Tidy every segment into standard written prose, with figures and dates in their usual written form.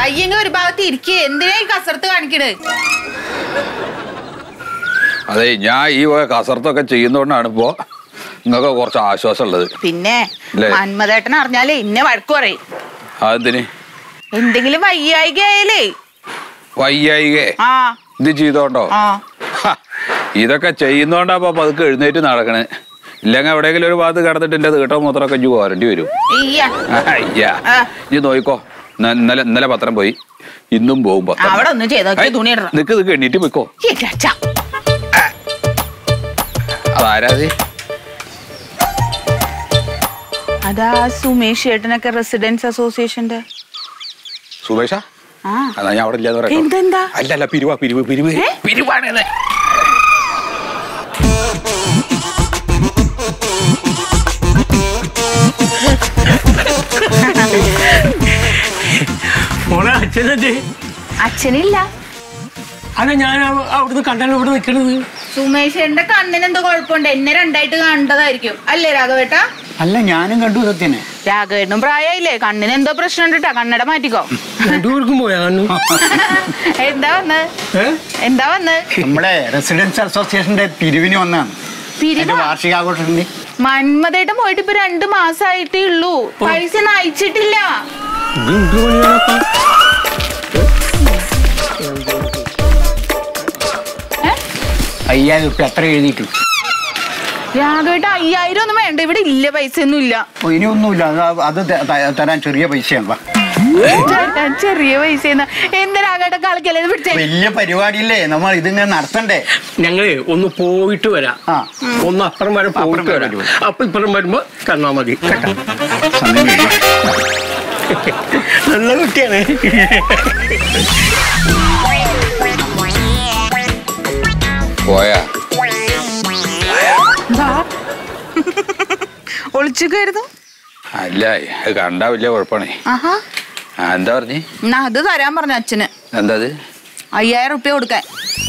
വയ്യെങ്കിൽ ഒരു ഭാഗത്ത് ഇരിക്കുക. എന്തിനാ ഈ കസർത്ത് കാണിക്കണേ? അതെ, ഞാൻ ഈ കസർത്തൊക്കെ ചെയ്യുന്നോണ്ടാണ് ഇപ്പോ നിങ്ങൾക്ക് കുറച്ച് ആശ്വാസം ഉള്ളത്. പിന്നെ മന്മദേട്ടൻ അറിഞ്ഞാലേ ഇന്നെ വഴക്ക് പറയും. അതെന്തിന്? എന്തെങ്കിലും വയ്യായിക ആയാലേ. വയ്യായിക ഇത് ചെയ്തോണ്ടോ? ഇതൊക്കെ ചെയ്യുന്നോണ്ടാ പതുക്കെ എഴുന്നേറ്റ് നടക്കണേ. ഇല്ലെങ്കിൽ എവിടെയെങ്കിലും ഒരു ഭാഗത്ത് കിടന്നിട്ട് എന്റെ തീട്ടോ മൂത്രമൊക്കെ ഇഞ്ചു പോരേണ്ടി വരും. ഇജ്ജ് നോയിക്കോ. ഇന്നലെ പത്രം പോയി, ഇന്നും പോകും. നിക്ക് എണ്ണീറ്റ് പോയിക്കോ. അതാരാത്? അതാ സുമേഷ് ചേട്ടനൊക്കെ റെസിഡൻസ് അസോസിയേഷന്റെ. സുമേഷ? ഞാൻ അവിടെ ഇല്ലാന്ന് പറയാം. അല്ല, പിരിവാണ്. അച്ഛനില്ല. അല്ല, ഞാൻ അവിടുന്ന് കണ്ടാലും ഇവിടെ നിൽക്കണത്. സുമേഷന്റെ കണ്ണിന് എന്തോ കുഴപ്പമുണ്ട്. എന്നെ രണ്ടായിട്ട് കണ്ടതായിരിക്കും അല്ലേ രാഘവേട്ട? അല്ല, ഞാനും കണ്ടു സത്യനെ. രാഘവേട്ടനും പ്രായമായില്ലേ, കണ്ണിന് എന്തോ പ്രശ്നം ഉണ്ട് കേട്ടാ. കണ്ണട മാറ്റിക്കോ. എന്താ വന്ന്? നമ്മളെ റെസിഡൻസ് അസോസിയേഷന്റെ പിരിവിന് വന്നാണ്. വാർഷികാഘോഷത്തിന്റെ. മന്മദേട്ടൻ പോയിട്ട് ഇപ്പൊ 2 മാസമായിട്ടേ ഉള്ളൂ. പൈസ അയച്ചിട്ടില്ല. ₹5000 എത്ര എഴുതിയിട്ടു? രാഘവേട്ട 5000 ഒന്നും വേണ്ട, ഇവിടെ ഇല്ല, പൈസ ഒന്നും ഇല്ല. ഇനിയൊന്നുമില്ല, അത് തരാൻ ചെറിയ പൈസയാണ്. ചെറിയ പൈസ എന്താ രാഘവേട്ട കളിക്കല്ലേ? വലിയ പരിപാടിയില്ലേ, നമ്മൾ ഇതിങ്ങനെ നടത്തണ്ടേ? ഞങ്ങള് ഒന്ന് പോയിട്ട് വരാം. ഒന്ന് അപ്പുറം വരെ പോയിട്ട് വരാം. അപ്പൊ ഇപ്പുറം വരുമ്പോ കണ്ണാ മതി. നല്ല കുട്ടിയാണ്. ഒളിച്ചൊക്കെയായിരുന്നു. അല്ല, കണ്ടാ വലിയ കുഴപ്പമാണേ. എന്താ പറഞ്ഞേ? അത് തരാൻ പറഞ്ഞു അച്ഛന്. എന്താ? 5000 റുപ്യ കൊടുക്കാൻ.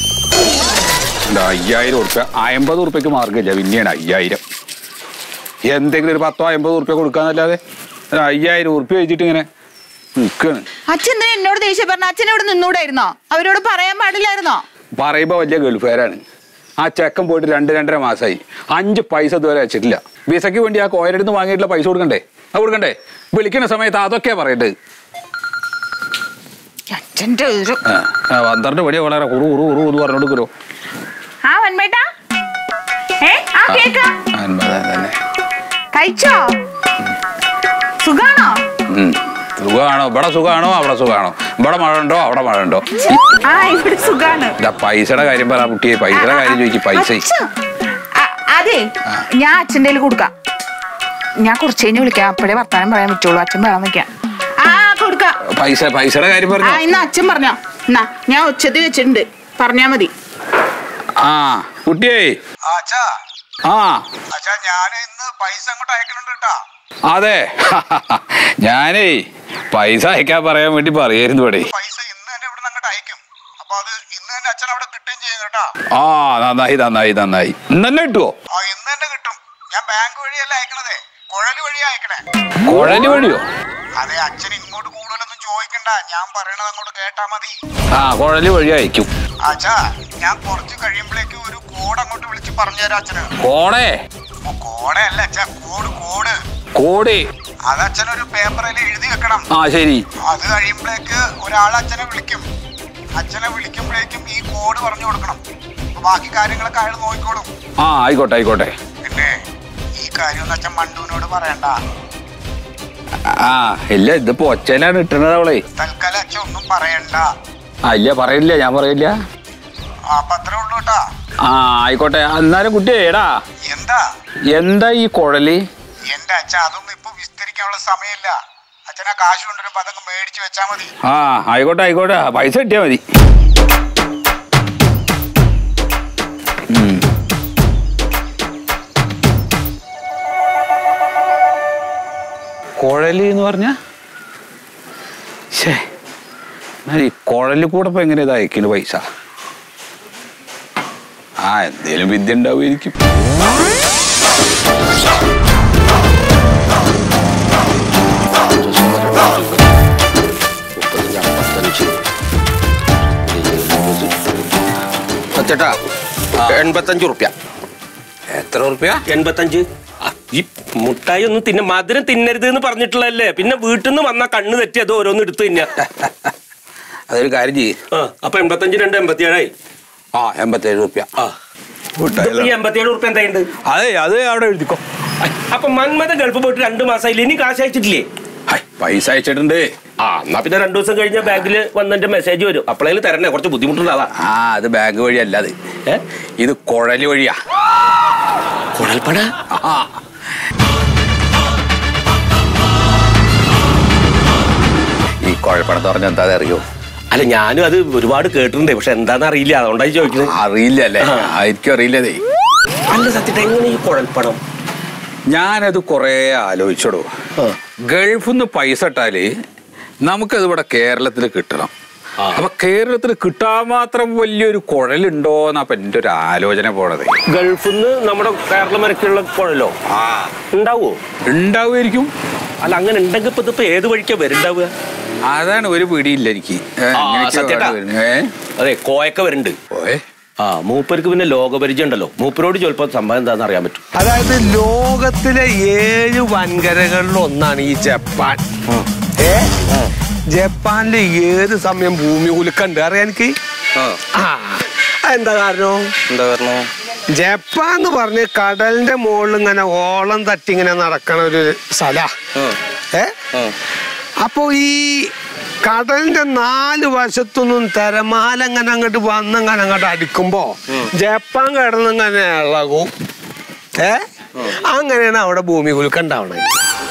5000 റുപ്യ? 50 റുപ്യക്ക് മാർക്കില്ല, പിന്നെയാണ് 5000. എന്തെങ്കിലും ഒരു 10-50 റുപ്യ കൊടുക്കാന്നല്ലാതെ 5000 റുപ്യ വെച്ചിട്ട് ഇങ്ങനെ നിൽക്കാണ്. അച്ഛൻ എന്തിനാ എന്നോട് ദേഷ്യം പറഞ്ഞ? അച്ഛൻ ഇവിടെ നിന്നൂടായിരുന്നോ? അവരോട് പറയാൻ പാടില്ലായിരുന്നോ? പറയുമ്പോ വലിയ ഗൾഫുകാരാണ്. ആ ചെക്കൻ പോയിട്ട് 2-2.5 മാസമായി. 5 പൈസ ഇതുവരെ വെച്ചിട്ടില്ല. വിസയ്ക്ക് വേണ്ടി ആ കോയരെടുത്ത് വാങ്ങിയിട്ടുള്ള പൈസ കൊടുക്കണ്ടേ? വിളിക്കുന്ന സമയത്ത് അതൊക്കെയാ പറയണ്ടത്. 12 പടിയാ വളരെ കുറു പറഞ്ഞോടുക്കോ. കഴിച്ചോ? സുഖാണോ? സുഖാണോ? ഇവിടെ സുഖാണോ അവിടെ സുഖാണോ? ഇവിടെ മഴ ഉണ്ടോ അവിടെ മഴ ഉണ്ടോ? ഇവിടെ സുഖാണ്. പൈസയുടെ കാര്യം പറ കുട്ടിയെ. പൈസയുടെ കാര്യം ചോദിക്കും. പൈസ അതെ, ഞാൻ അച്ഛൻ്റെ കയ്യിൽ കൊടുക്കാം. ഞാൻ കുറച്ച് കഴിഞ്ഞ് വിളിക്കാം. അപ്പോഴേ വർത്താനം പറയാൻ പറ്റുള്ളൂ. അച്ഛൻ പറയാൻ നിൽക്കാം. കൊടുക്കാം. പൈസയുടെ കാര്യം പറഞ്ഞു. ഇന്ന് അച്ഛൻ പറഞ്ഞോ? എന്നാ ഞാൻ ഉച്ചത്തിൽ വെച്ചിട്ടുണ്ട്, പറഞ്ഞാ മതി. കുട്ടിയെ. അതെ, ഞാനേ പൈസ അയക്കാൻ പറയാൻ വേണ്ടി പറയായിരുന്നു ഇവിടെ. നന്നായി. ഇന്ന് തന്നെ കിട്ടുവോ? കുഴല് വഴിയോ? കുഴല് വഴി അയക്കും. ഞാൻ കുറച്ച് കഴിയുമ്പോഴേക്ക് ഒരു കോഡ് അങ്ങോട്ട് വിളിച്ച് പറഞ്ഞുതരാം അച്ഛന്. കോടയല്ല അച്ഛാ, കോഡ്. അത് അച്ഛനൊരു പേപ്പറിൽ എഴുതി വെക്കണം. ശരി. അത് കഴിയുമ്പോഴേക്ക് ഒരാൾ അച്ഛനെ വിളിക്കും. അച്ഛനെ വിളിക്കുമ്പോഴേക്കും ഈ കോഡ് പറഞ്ഞു കൊടുക്കണം. ബാക്കി കാര്യങ്ങളൊക്കെ അയാൾ നോക്കിക്കോളും. ആയിക്കോട്ടെ. പിന്നെ ഈ കാര്യം അച്ഛൻ മണ്ടുവിനോട് പറയണ്ട. ഇല്ല, ഇതിപ്പോ ഒച്ചയിലാണ് ഇട്ടുന്നത് അവളെ. തൽക്കാലം അച്ഛൻ ഒന്നും പറയണ്ട. ഇല്ല, പറയില്ല, ഞാൻ പറയില്ല. അപ്പൊ അത്രേ ഉള്ളൂ കേട്ടാ. ആയിക്കോട്ടെ. എന്നാലും കുട്ടിയേടാ, എന്താ ഈ കുഴല്? എന്റെ അച്ഛൻ അതൊന്നും ഇപ്പൊ വിസ്തരിക്കാനുള്ള സമയമില്ല. അച്ഛനാ കാശ് കൊണ്ടുവരുമ്പോ അതൊക്കെ മേടിച്ചു വെച്ചാ മതി. ആയിക്കോട്ടെ. പൈസ കിട്ടിയാ മതി. കുഴല് എന്ന് പറഞ്ഞ ഈ കുഴലിൽ കൂടെ ഇപ്പൊ എങ്ങനെ ഇത് അയക്കല് പൈസ? എന്തേലും വിദ്യ ഉണ്ടാവുമായിരിക്കും. ചേട്ടാ 85 റുപ്യ. എത്ര റുപ്യ? 85. ഈ മുട്ടായി ഒന്നും മധുരം തിന്നരുത് എന്ന് പറഞ്ഞിട്ടുള്ളതല്ലേ. പിന്നെ വീട്ടിൽ നിന്ന് വന്നാ കണ്ണ് തെറ്റി അത് ഓരോന്ന് എടുത്ത് തിന്നാ. അതൊരു കാര്യം ചെയ്യ്. അപ്പൊ 85 2 87 87 റുപ്യ. 87 റുപ്യ എന്തായുണ്ട്? അതെ അത് അവിടെ എഴുതിക്കോ. അപ്പൊ മന്മഥൻ ഗൾഫ് പോയിട്ട് 2 മാസമായില്ലേ, ഇനി കാശ് അയച്ചിട്ടില്ലേ? പൈസ അയച്ചിട്ടുണ്ട്. എന്നാ പിന്നെ 2 ദിവസം കഴിഞ്ഞ ബാങ്കിൽ വന്നെ മെസ്സേജ് വരും. അപ്പോഴേലും തരണേ, കുറച്ച് ബുദ്ധിമുട്ടുണ്ട്. അതാ. അത് ബാങ്ക് വഴി അല്ല, അത് ഇത് കുഴല് വഴിയാ. കുഴൽപ്പണ? ഈ കുഴൽപ്പണത്ത് പറഞ്ഞ എന്താ അറിയോ? അല്ല, ഞാനും അത് ഒരുപാട് കേട്ടിട്ടുണ്ട്, പക്ഷെ എന്താന്ന് അറിയില്ല, അതുകൊണ്ടായി ചോദിക്കുന്നത്. അറിയില്ല അല്ലേ? ആയിരിക്കും അറിയില്ലതേ. അല്ല സത്യത്തെ എങ്ങനെ ഈ കുഴൽപ്പണം? ഞാനത് കൊറേ ആലോചിച്ചോടൂ. ഗൾഫിൽ നിന്ന് പൈസ ഇട്ടാല് നമുക്കത് ഇവിടെ കേരളത്തിൽ കിട്ടണം. അപ്പൊ കേരളത്തിൽ കിട്ടാൻ മാത്രം വലിയൊരു കുഴലുണ്ടോന്നപ്പൊ എന്റെ ഒരു ആലോചന പോണത്. ഗൾഫിൽ നിന്ന് നമ്മുടെ കേരളം വരയ്ക്കുള്ള കുഴലോ? ഉണ്ടാവോ? ഉണ്ടാവുമായിരിക്കും. അല്ല, അങ്ങനെ ഉണ്ടെങ്കിൽ ഇപ്പൊ ഏത് വഴിക്കാ വരുന്നുണ്ടാവുക? അതാണ് ഒരു പിടിയില്ല എനിക്ക്. അതെ, കോയൊക്കെ വരുന്നുണ്ട്. മൂപ്പർക്ക് പിന്നെ ലോകപരിചയം ഉണ്ടല്ലോ. മൂപ്പരോട് ചിലപ്പോ സംഭവം എന്താണെന്ന് അറിയാൻ പറ്റും. അതായത് ലോകത്തിലെ 7 വൻകരകളിൽ ഒന്നാണ് ഈ ജപ്പാൻ. ജപ്പാനില് ഏത് സമയം ഭൂമി കുലുക്കണ്ട് അറിയാൻ എനിക്ക്. എന്താ കാരണം? ജപ്പാൻ എന്ന് പറഞ്ഞ് കടലിന്റെ മുകളിൽ ഇങ്ങനെ ഓളം തട്ടി ഇങ്ങനെ നടക്കണ ഒരു സ്ഥല. അപ്പൊ ഈ കടലിന്റെ 4 വശത്തൊന്നും തിരമാല ഇങ്ങനെ അങ്ങോട്ട് വന്നങ്ങനെ അങ്ങോട്ട് അടിക്കുമ്പോ ജപ്പാൻ കിടന്നിങ്ങനെ ഇളകും. അങ്ങനെയാണ് അവിടെ ഭൂമി കുലുക്കുണ്ടാവണത്.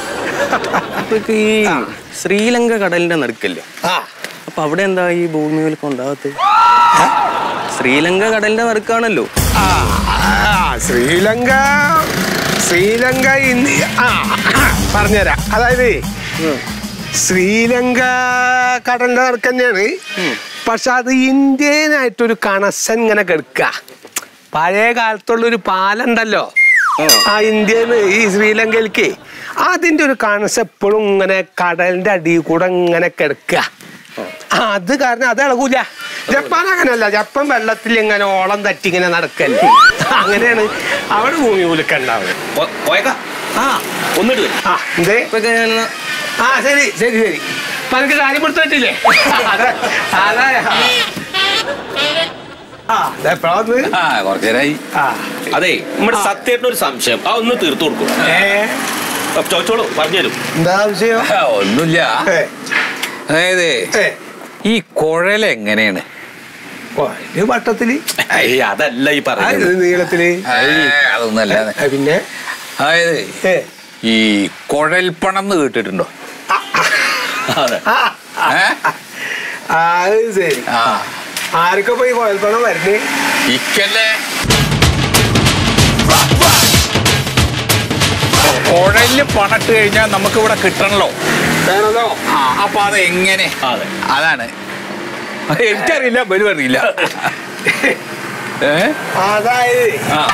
ഈ ശ്രീലങ്ക കടലിന്റെ നടുക്കല്ലേ, അപ്പൊ അവിടെ എന്താ ഈ ഭൂമി കുലുക്കം ഉണ്ടാകത്ത്? ശ്രീലങ്ക കടലിന്റെ നടുക്കാണല്ലോ. ശ്രീലങ്ക ഇന്ത്യ പറഞ്ഞുതരാം. അതായത് ശ്രീലങ്ക കടലിന്റെ നടുക്ക് തന്നെയാണ്, പക്ഷെ അത് ഇന്ത്യനായിട്ടൊരു കണക്ഷൻ ഇങ്ങനെ കിടക്ക. പഴയ കാലത്തുള്ളൊരു പാലുണ്ടല്ലോ ആ ഇന്ത്യന്ന് ഈ ശ്രീലങ്കയിലേക്ക്, അതിന്റെ ഒരു കണക്ഷൻ എപ്പോഴും ഇങ്ങനെ കടലിന്റെ അടിയിൽ കൂടെ ഇങ്ങനെ കിടക്ക. അത് കാരണം അത് ഇളകൂല. ജപ്പാൻ അങ്ങനെയല്ല, ജപ്പാൻ വെള്ളത്തിൽ ഇങ്ങനെ ഓളം തട്ടി ഇങ്ങനെ നടക്കല്ലേ. അങ്ങനെയാണ് അവിടെ ഭൂമി കുലുക്കുണ്ടാവുന്നത്. ശരി ശരി ശരി. അപ്പൊ എനിക്ക് കാര്യം കൊടുത്തിട്ടില്ലേ? കുറച്ചേരായി. അതെ, നമ്മുടെ സത്യേട്ടന് ഒരു സംശയം, അതൊന്ന് തീർത്തു കൊടുക്കും. ചോദിച്ചോളൂ, പറഞ്ഞുതരും. എന്താ വിഷയം? ഒന്നുമില്ല. അതായത് ഈ കുഴൽ എങ്ങനെയാണ്? വട്ടത്തില്? അതല്ല ഈ പറഞ്ഞത്, നീളത്തില്. അതൊന്നല്ല. പിന്നെ അതായത് ഈ കുഴൽപ്പണം എന്ന് കേട്ടിട്ടുണ്ടോ? ശരി. ആർക്കൊ പോയി കുഴൽപ്പണം വരുന്നേ? ഇക്കല്ലേ കുഴലില് പണിട്ട് കഴിഞ്ഞാൽ നമുക്ക് ഇവിടെ കിട്ടണല്ലോ. അപ്പൊ അത് എങ്ങനെ? അതാണ് എനിക്കറിയില്ല, ബലു അറിയില്ല. അതായത്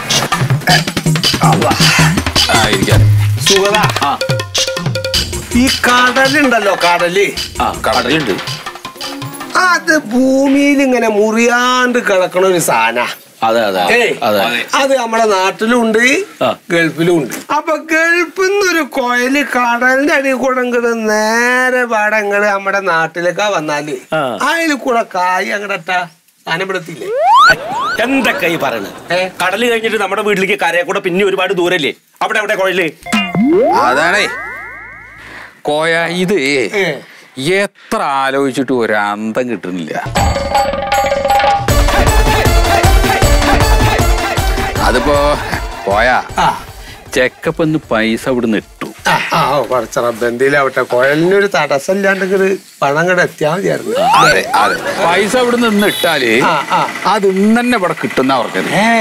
സുഗത, ഈ കടലുണ്ടല്ലോ, കടലുണ്ട്, അത് ഭൂമിയിൽ ഇങ്ങനെ മുറിയാണ്ട് കിടക്കണ ഒരു സാധന. അത് നമ്മുടെ നാട്ടിലും ഉണ്ട്, ഗൾഫിലും ഉണ്ട്. അപ്പൊ ഗൾഫിൽ നിന്നൊരു കോയല് കടലിന്റെ അടിയിൽ കൂടെ നേരെ പാടങ്ങള് നമ്മുടെ നാട്ടിലേക്കാ വന്നാല് അതിൽ കൂടെ കായ് അങ്ങടട്ടാ സാധനപ്പെടുത്തില്ലേ? എന്തൊക്കെ ഈ പറയണത്? കടല് കഴിഞ്ഞിട്ട് നമ്മുടെ വീട്ടിലേക്ക് കരയെ കൂടെ പിന്നെ ഒരുപാട് ദൂരല്ലേ? അവിടെ എവിടെ കോയല്? അതാണേ കോയ. ഇത് എത്ര ആലോചിച്ചിട്ട് ഒരു അന്തം കിട്ടുന്നില്ല. അതിപ്പോ പോയാ ചെക്കപ്പ് ഒന്ന് പൈസ ഇവിടുന്ന് ഇട്ടു. എന്തെങ്കിലാവട്ടെ, കുഴലിനൊരു തടസ്സമില്ലാണ്ടെങ്കിൽ പണം കൂടെ എത്തിയാൽ മതിയായിരുന്നു. അതെ അതെ, പൈസ ഇവിടുന്ന് ഇന്ന് ഇട്ടാല് അത് ഇന്ന് തന്നെ ഇവിടെ കിട്ടുന്ന അവർക്ക്.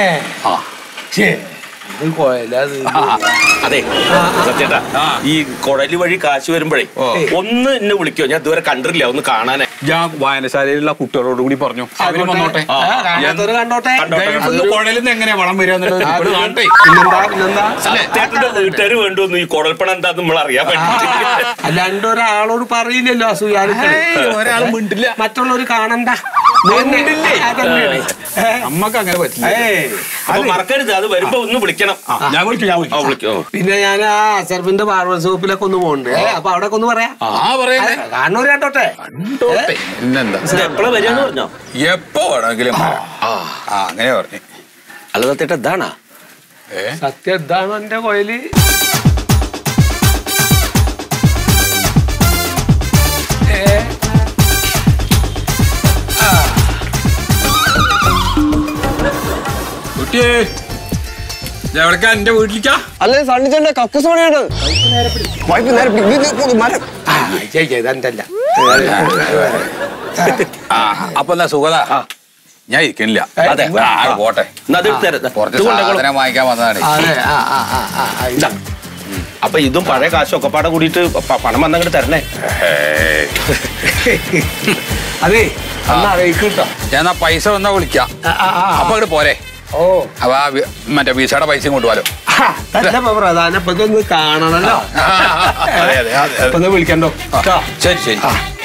അതെ സത്യേട്ടാ, ഈ കുഴല് വഴി കാശ് വരുമ്പോഴേ ഒന്ന് എന്നെ വിളിക്കോ, ഞാൻ ഇതുവരെ കണ്ടിട്ടില്ല, ഒന്ന് കാണാനേ. ഞാൻ വായനശാലയിലുള്ള കുട്ടികളോട് കൂടി പറഞ്ഞു അവരും വന്നോട്ടെ. കുഴലിന്ന് എങ്ങനെയാ വളം വരിക എന്നുള്ളത് കാണട്ടെ. വീട്ടുകാര് വേണ്ടോന്ന് ഈ കുഴൽപ്പണം എന്താന്ന് നമ്മൾ അറിയാൻ പറ്റില്ല. അല്ലാണ്ട് ഒരാളോട് പറയില്ലല്ലോ ഒരാളും മിണ്ടില്ല, മറ്റുള്ളവർ കാണണ്ട. നമ്മക്ക് അങ്ങനെ പറ്റില്ല. മറക്കരുത്, അത് വരുമ്പോ ഒന്ന് വിളിക്കണം. ഞാൻ വിളിക്കും. പിന്നെ ഞാൻ ആ അസർഫിന്റെ ബാർബർ ഷോപ്പിലൊക്കെ ഒന്ന് പോകണ്ടേ, അപ്പൊ അവിടെ ഒന്ന് പറയാം. കാണൂര് കണ്ടോട്ടെ. പിന്നെന്താ എപ്പോഴാ വരികയെന്ന് പറഞ്ഞോ? എപ്പോ വേണമെങ്കിലും അങ്ങനെ പറഞ്ഞു. അല്ല സത്യേട്ട ഇതാണാ സത്യം ഇതാണോ എന്റെ കോയില്? കുട്ടിയേ എവിടക്കാ എന്റെ വീട്ടിലേക്കാ? അല്ലെ സണ്ണിച്ചേട്ട കക്കൂസ് പണിയാണ്. ഇതല്ല അപ്പൊ എന്നാ സുഖതാ, ഞാൻ ഇരിക്കണില്ല. അതെ പോട്ടെ, കുറച്ച് സാധനം വാങ്ങിക്കാൻ വന്നതാണ്. അപ്പൊ ഇതും പഴയ കാശും ഒക്കെ പാടെ കൂടിയിട്ട് പണം വന്നങ്ങോട്ട് തരണേ. അതെ അറിയിക്കട്ടോ. ഞാൻ പൈസ വന്നാ വിളിക്കാം. അപ്പൊ അങ്ങോട്ട് പോരെ. അപ്പൊ മറ്റേ വിസയുടെ പൈസയും കൊണ്ടുപോലോ. പ്രധാനപ്പെട്ട ഒന്ന് കാണണല്ലോ. വിളിക്കണ്ടോ? ശരി ശരി.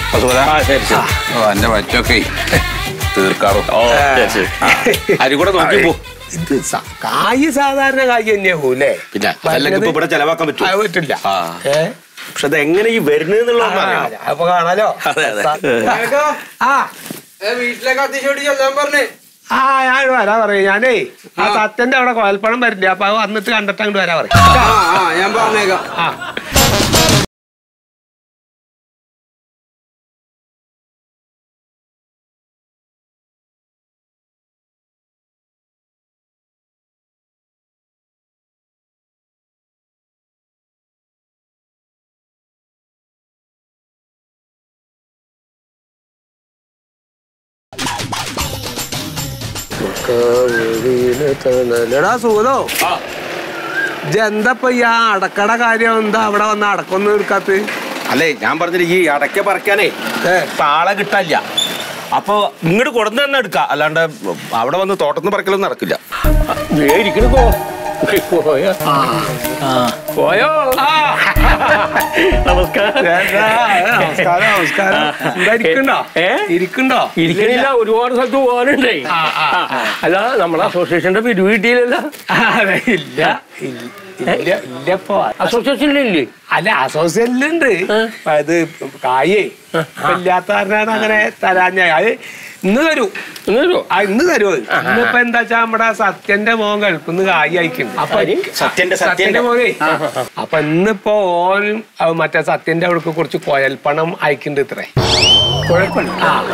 എന്റെ പറ്റൊക്കെ തീർക്കാറോ. അരി കൂടെ നോക്കി പോ. ഇത് കായ് സാധാരണ കായ് തന്നെയാ പോലേ. പിന്നെ അല്ലെങ്കിൽ ഇവിടെ ചെലവാക്കാൻ പറ്റില്ല. പക്ഷെ അത് എങ്ങനെ ഈ വരുന്നുള്ള അപ്പൊ കാണാലോ. വീട്ടിലേക്ക് അതിശോടി ചെല്ലാൻ പറഞ്ഞേ. ഞാൻ വരാ പറയും. ഞാനേ ആ സത്യന്റെ അവിടെ കോൽപ്പണം വരില്ല, അപ്പൊ അത് വന്നിട്ട് കണ്ടിട്ട് അങ്ങോട്ട് വരാ പറയും. ഞാൻ പറഞ്ഞേക്കാം. സുഖതോ എന്താ ഈ അടക്കട കാര്യം എന്താ അവിടെ വന്ന് അടക്കൊന്നും എടുക്കാത്ത? അല്ലേ ഞാൻ പറഞ്ഞില്ല, ഈ അടക്ക പറിക്കാനേ ആളെ കിട്ടാനില്ല. അപ്പൊ ഇങ്ങോട്ട് കൊടുന്ന് തന്നെ എടുക്കാം, അല്ലാണ്ട് അവിടെ വന്ന് തോട്ടത്തിന് പറിക്കലൊന്നും നടക്കില്ല. പോയോ? നമസ്കാരം. നമസ്കാരം. എന്താ ഇരിക്കണ്ടോ? ഇരിക്കണ്ടോ? ഇരിക്കണില്ല, ഒരുപാട് സ്ഥലത്ത് പോകാനുണ്ടേ. അല്ല നമ്മളെ അസോസിയേഷന്റെ പിരിവ് കിട്ടിയില്ലല്ല. ഇല്ല ഇല്ലപ്പോ അസോസിയേഷനിലില്ലേ? അല്ല അസോസിയേഷനിലുണ്ട്. അത് കായേ ഇല്ലാത്ത കാരണമാണ് അങ്ങനെ തരാഞ്ഞ. അത് ഇന്ന് തരൂ. ഇന്ന് തരുമോ? ഇന്നിപ്പോ എന്താ വെച്ചാ നമ്മുടെ സത്യന്റെ മോൻ ഗൾഫിന്ന് കായ് അയക്കുന്നു. അപ്പൊ സത്യന്റെ മോനെ അപ്പൊ ഇന്നിപ്പോ ഓൻ മറ്റേ സത്യന്റെ അവിടേക്ക് കുറച്ച് കുഴൽപ്പണം അയക്കുന്നുണ്ട്. ഇത്രേ കുഴൽപ്പണം.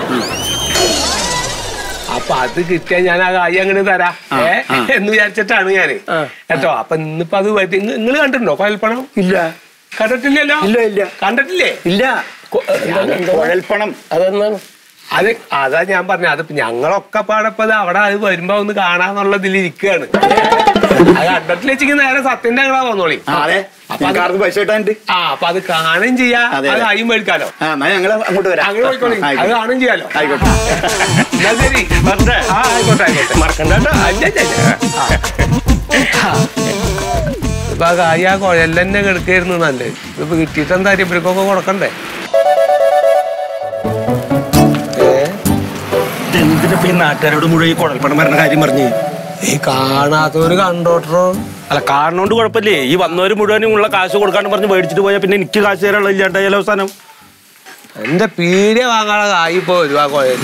അപ്പൊ അത് കിട്ടിയാ ഞാൻ ആ കായ് അങ്ങനെ തരാ എന്ന് വിചാരിച്ചിട്ടാണ് ഞാന് കേട്ടോ. അപ്പൊ ഇന്നിപ്പോ അത് നിങ്ങൾ കണ്ടിട്ടുണ്ടോ കുഴൽപ്പണം? ഇല്ല, കണ്ടിട്ടില്ലല്ലോ. ഇല്ല ഇല്ല, കണ്ടിട്ടില്ലേ? ഇല്ല. കുഴൽപ്പണം അതെന്താണ്? അതാ ഞാൻ പറഞ്ഞു. അത് ഞങ്ങളൊക്കെ പാടപ്പത് അവിടെ അത് വരുമ്പോ ഒന്ന് കാണാന്നുള്ളതിൽ ഇരിക്കുകയാണ്. അത് കണ്ടിട്ടില്ല വെച്ചെങ്കിൽ നേരെ സത്യന്റെ ഞങ്ങളാ വന്നോളി. പൈസ കിട്ടാനുണ്ട്. അപ്പൊ അത് കാണുകയും ചെയ്യാ, അത് കായും മേടിക്കാലോ. ഞങ്ങള് അങ്ങോട്ട് വരാം. അങ്ങനെ പോയിക്കോളി, അത് കാണുകയും ചെയ്യാലോ. ആയിക്കോട്ടെ. എന്നാ ശരി. ആയിക്കോട്ടെ ആയിക്കോട്ടെ. മറക്കണ്ട. ഇപ്പൊ ആ കായ് ആ കുഴലെന്നെ കിടക്കായിരുന്നു നല്ലത്. ഇപ്പൊ കിട്ടിയിട്ട് എന്താ ഇവർക്കൊക്കെ കൊടുക്കണ്ടേ? എന്തിനപ്പോ ഈ നാട്ടുകാരോട് മുഴുവൻ ഈ കുഴൽപ്പണം വരുന്ന കാര്യം പറഞ്ഞു? ഈ കാണാത്തവര് കണ്ടോട്ടോ. അല്ല കാണുന്നോണ്ട് കുഴപ്പമില്ലേ? ഈ വന്നവര് മുഴുവനും ഉള്ള കാശ് കൊടുക്കാണ്ട് പറഞ്ഞ് മേടിച്ചിട്ട് പോയാൽ പിന്നെ എനിക്ക് കാശ് തരാനുള്ള ഇല്ലാണ്ടായാലും അവസാനം എന്റെ പീഡിയ വാങ്ങാനുള്ള കായ് ഇപ്പൊ വരും ആ കുഴൽ.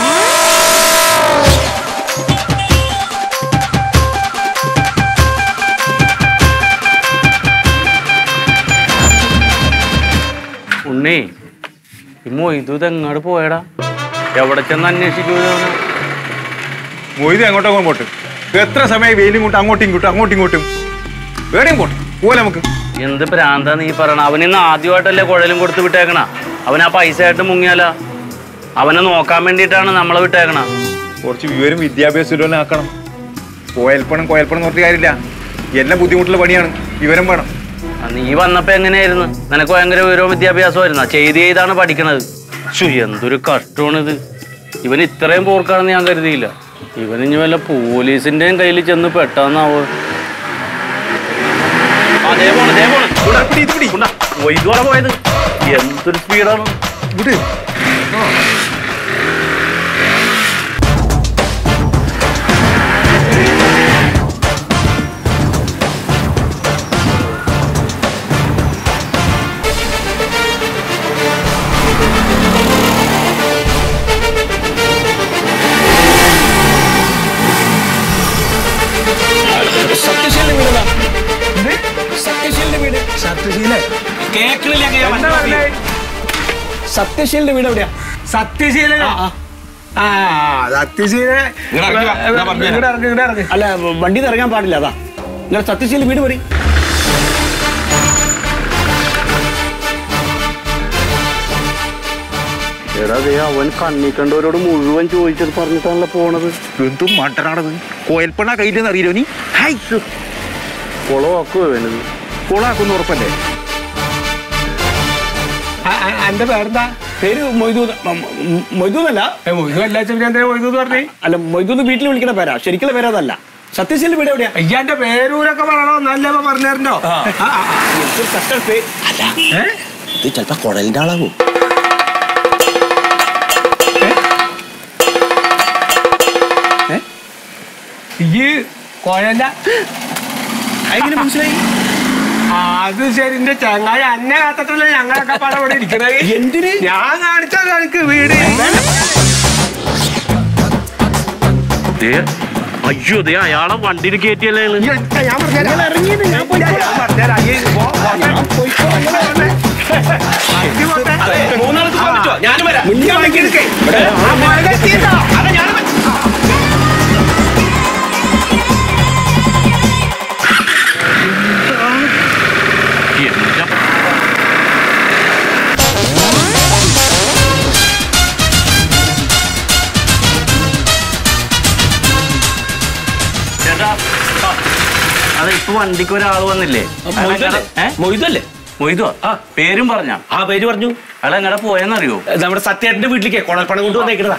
ഉണ്ണി മൊയ്തു എങ്ങോട്ട് പോയടാ? എവിടെ ചെന്ന് അന്വേഷിക്കൂ? മൊയ്ത് അങ്ങോട്ടോ അങ്ങോട്ട് എത്ര സമയം വെയിലും കൊണ്ട് അങ്ങോട്ടും ഇങ്ങോട്ടും എവിടെയും പോട്ടെ പോലെ നമുക്ക്. എന്ത് പ്രാന്താ നീ പറയണ? അവനിന്ന് ആദ്യമായിട്ടല്ലേ കുഴലും കൊടുത്ത് വിട്ടേക്കണ. അവൻ ആ പൈസ ആയിട്ട് മുങ്ങിയാല അവനെ നോക്കാൻ വേണ്ടിയിട്ടാണ് നമ്മളെ വിട്ടേക്കണ. കുറച്ച് വിവരം വിദ്യാഭ്യാസം ആക്കണം. കോയൽപ്പണം നോക്കിയ കാര്യമില്ല. എല്ലാം ബുദ്ധിമുട്ടുള്ള പണിയാണ്. വിവരം വേണം. നീ വന്നപ്പോ എങ്ങനെയായിരുന്നു? നിനക്ക് ഭയങ്കര വിവരവും വിദ്യാഭ്യാസമായിരുന്ന? ചെയ്താണ് പഠിക്കണത്. എന്തൊരു കഷ്ടമാണിത്. ഇവൻ ഇത്രയും പോർക്കാണെന്ന് ഞാൻ കരുതിയില്ല. ഇവൻ ഇനി വല്ല പോലീസിന്റെയും കയ്യിൽ ചെന്ന് പെട്ടാന്നാവോ. പോയത് എന്തൊരു സ്പീഡാണ്. സത്യശീലിന്റെ വീട് എവിടെയാ? സത്യശീല അല്ല വണ്ടി ഇറങ്ങാൻ പാടില്ല. അതാ നിങ്ങൾ സത്യശീല വീട് പറയും. എടാ അവൻ കണ്ണി കണ്ടവരോട് മുഴുവൻ ചോദിച്ചത് പറഞ്ഞിട്ടാണല്ലോ പോണത്. എന്തും മണ്ടനാണത്. കോയൽപ്പണ കയ്യിലെന്ന് അറിയില്ലോ നീ? കുളമാക്കുവോ വേണത്? കോളാക്കുന്ന ഉറപ്പല്ലേ? എന്റെ പേരെന്താ? പേര് മൊയ്തൂദ്. മൊയ്തൂദല്ല. മൊയ്തൂന്ന് പറഞ്ഞേ. അല്ല മൊയ്തൂദ് വീട്ടിൽ വിളിക്കുന്ന പേരാ. ശരിക്കുള്ള പേരതല്ല. സത്യശീലിന്റെ വീട് എവിടെയാ? അയ്യാന്റെ പേരൂരൊക്കെ പറയണോ? നല്ല പറഞ്ഞോ. ഇത് ചിലപ്പോ കുഴലിന്റെ ആളാവും. ഈ കോയല്ല എങ്ങനെ മനസ്സിലായി? അത് ശരി. എന്റെ ചങ്ങായി അന്നെ കാത്തിട്ടല്ലേ ഞങ്ങളൊക്കെ പടം ഇവിടെ ഇരിക്കണേ. എന്തിന്? ഞാൻ കാണിച്ചാൽ എനിക്ക് വീട്. അയ്യോ ദേ അയാളെ വണ്ടിയിൽ കയറ്റിയല്ലേ. ഞാൻ അതെ ഇപ്പൊ വണ്ടിക്ക് ഒരാൾ വന്നില്ലേ? മൊയ്തല്ലേ? മൊയ്തോ? പേരും പറഞ്ഞ? ആ പേര് പറഞ്ഞു. അയാൾ എങ്ങനെ പോയെന്നറിയോ? നമ്മുടെ സത്യേട്ടന്റെ വീട്ടിലേക്ക് കുഴൽപ്പണം കൊണ്ട് വന്നേക്കണതാ.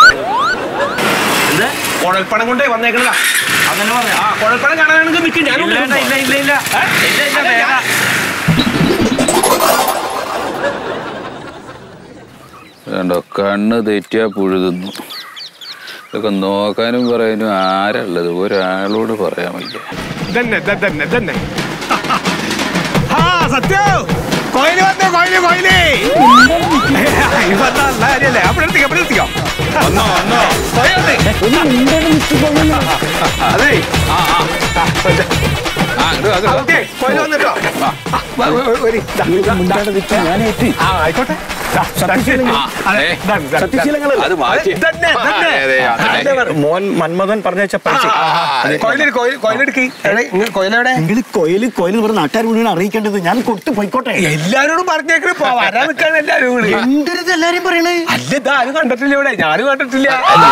എന്ത് കുഴൽപ്പണം കൊണ്ടേ വന്നേക്കണതാ? അങ്ങനെ പറഞ്ഞ? ആ കുഴൽപ്പണം കാണാനാണെങ്കിൽ നിൽക്കും. ഞാൻ വേണ്ടോ കണ്ണ് തെറ്റിയാ പുഴുതുന്നു. ഇതൊക്കെ നോക്കാനും പറയാനും ആരുള്ളത്? ഒരാളോട് പറയാൻ വയ്യ. തന്നെ സത്യോ കോയില് വന്നോ. കോയില് അപ്പോഴെത്തിക്കോ. അതെ കോയില് വന്നിട്ടോ. ആയിക്കോട്ടെ. മോൻ മന്മഥൻ പറഞ്ഞ കോയില് പറഞ്ഞ നാട്ടുകാർ മുഴുവൻ അറിയിക്കേണ്ടത്. ഞാൻ കൊടുത്തു പോയിക്കോട്ടെ. എല്ലാരോടും പറഞ്ഞേക്കണ വരാൻ നിൽക്കാൻ എല്ലാരും എല്ലാരും പറയണേ. അല്ല ഇതാരും കണ്ടിട്ടില്ല ഇവിടെ. ഞാനും കണ്ടിട്ടില്ല.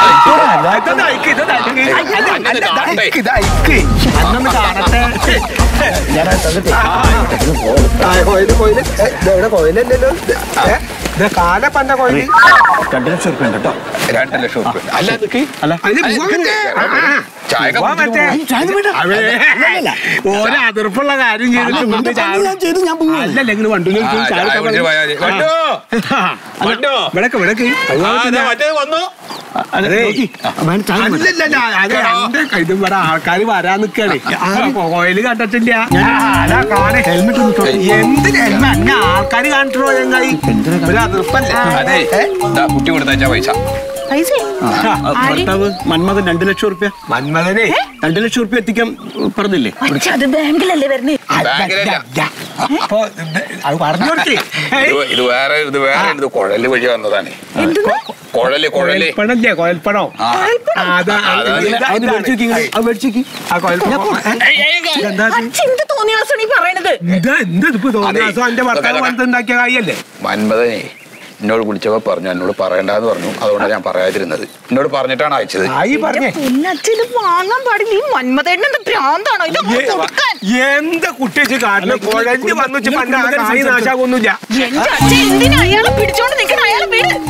അന്നൊന്ന് കാണട്ടെ. കോയിലല്ലോ കാലപ്പന്റെ കോയില് 2 ലക്ഷം റുപ്യ കേട്ടോ. 2 ലക്ഷം റുപ്യ അല്ല ഓരോ അതിർപ്പുള്ള കാര്യം ചെയ്തിട്ട് അല്ലല്ലെങ്കിൽ വണ്ടൂര് ആൾക്കാര് വരാൻ നിക്കാണ്. കോയില് കണ്ടിട്ടില്ല. എന്തിനാ ആൾക്കാര് കാണിട്ടോ? ചങ്ങായി ഒരു അതിർപ്പല്ലേ. കുട്ടി കൊടുത്താ പൈസ മന്മഥൻ 2 ലക്ഷം റുപ്യ. മന്മഥനെ 2 ലക്ഷം റുപ്യ എത്തിക്കാൻ പറഞ്ഞില്ലേ? അത് ബാങ്കിലല്ലേ വരുന്നേ? അപ്പൊ അത് പറഞ്ഞു കൊടുത്തേ. ഇത് വേറെ കുഴല് വഴി വന്നതാണ്. കുഴല് കൊഴൽപ്പണല്ലേ? കോയൽപ്പണോ? ഉണ്ടാക്കിയ കാര്യല്ലേ? മന്മഥനെ എന്നോട് വിളിച്ചപ്പോ പറഞ്ഞു എന്നോട് പറയണ്ടെന്ന് പറഞ്ഞു. അതുകൊണ്ടാണ് ഞാൻ പറയാതിരുന്നത്. എന്നോട് പറഞ്ഞിട്ടാണ് അയച്ചത്. വാങ്ങാൻ പാടില്ല. ഈ മന്മഥേട്ടൻ ഭ്രാന്താണോ? എന്താ കുട്ടിച്ച് കാരണം കുഴഞ്ഞ് വന്നു നാശാകൊന്നുമില്ല. എന്തിനാ അയാളെ പിടിച്ചോണ്ട് നിൽക്കണം? അയാളെ വീട്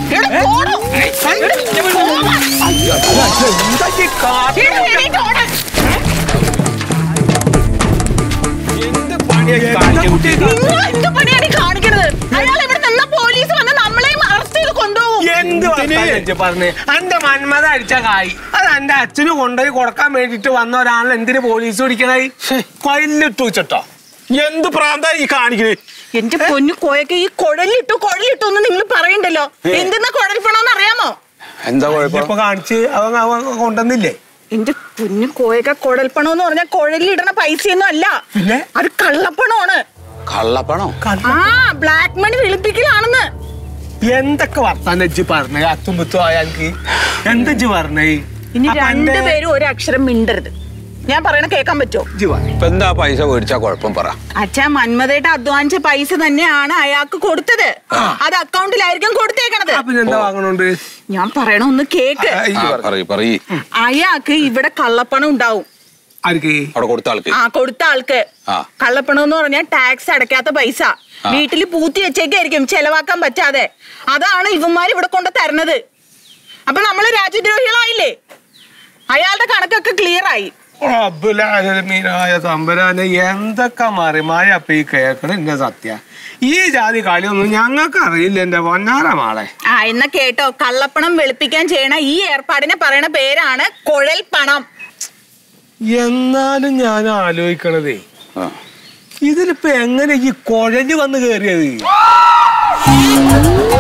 പറഞ്ഞ് എന്റെ മന്മത അടിച്ച കായ് അത് എന്റെ അച്ഛന് കൊണ്ടുപോയി കൊടുക്കാൻ വേണ്ടിട്ട് വന്ന ഒരാൾ എന്തിന് പോലീസ് പിടിക്കണായി കൊല്ലിട്ടു വെച്ചിട്ടോ എന്ത് പ്രാന്താ ഈ കാണിക്കണേ എന്റെ പൊന്നു കോയൊക്കെ ഈ കുഴലിട്ടു എന്ന് നിങ്ങൾ പറയണ്ടല്ലോ എന്തെന്നാ കുഴൽപ്പണോന്ന് അറിയാമോ എന്താ ഇപ്പൊ കാണിച്ച് അവൻ കൊണ്ടുവന്നില്ലേ എന്റെ പൊന്നു കോയൊക്കെ കുഴൽപ്പണം എന്ന് പറഞ്ഞാൽ കുഴലിടണ പൈസയൊന്നും അല്ല അത് കള്ളപ്പണമാണ് കള്ളപ്പണോ ആ ബ്ലാക്ക് മണി വെളുപ്പിക്കലാണെന്ന് എന്തൊക്കെ വർത്താനം പറഞ്ഞേ അത്തുമ്പത്തും ആയാൾക്ക് എന്താ പറഞ്ഞേ ഇനി രണ്ടുപേരും ഒരു അക്ഷരം മിണ്ടരുത് ഞാൻ പറയണ കേൾക്കാൻ പറ്റുമോ എന്താ പൈസ മേടിച്ചാ കുഴപ്പം പറ അച്ഛാ മന്മതയുടെ അധ്വാനിച്ച പൈസ തന്നെയാണ് അയാൾക്ക് കൊടുത്തത് അത് അക്കൗണ്ടിലായിരിക്കും കൊടുത്തേക്കണത് എന്താ വാങ്ങണോണ്ട് ഞാൻ പറയണ ഒന്ന് കേക്ക് അയാൾക്ക് ഇവിടെ കള്ളപ്പണം ഉണ്ടാവും കൊടുത്ത ആൾക്ക് കള്ളപ്പണം എന്ന് പറഞ്ഞാൽ ടാക്സ് അടയ്ക്കാത്ത പൈസ വീട്ടിൽ പൂത്തി വെച്ചേക്കായിരിക്കും ചെലവാക്കാൻ പറ്റാതെ അതാണ് ഇവന്മാർ ഇവിടെ കൊണ്ട് തരണത് അപ്പൊ നമ്മള് രാജ്യദ്രോഹികളായില്ലേ അയാളുടെ കണക്കൊക്കെ ക്ലിയർ ആയി തമ്പുരാനെ എന്തൊക്കെ മറിമായ അപ്പൊ ഈ കേക്കണ എന്റെ സത്യ ഈ ജാതി കളിയൊന്നും ഞങ്ങൾക്ക് അറിയില്ല എന്റെ പൊന്നാര മാളെ എന്നാ കേട്ടോ കള്ളപ്പണം വെളുപ്പിക്കാൻ ചെയ്യണ ഈ ഏർപ്പാടിനെ പറയണ പേരാണ് കുഴൽപ്പണം എന്നാലും ഞാൻ ആലോചിക്കണതേ ഇതിലിപ്പോ എങ്ങനെ ഈ കുഴല് വന്ന് കേറിയത്